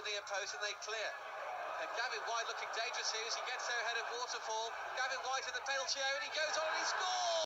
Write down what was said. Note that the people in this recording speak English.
near post and they clear. And Gavin White looking dangerous here as he gets there ahead of Waterfall. Gavin White in the penalty area and he goes on and he scores!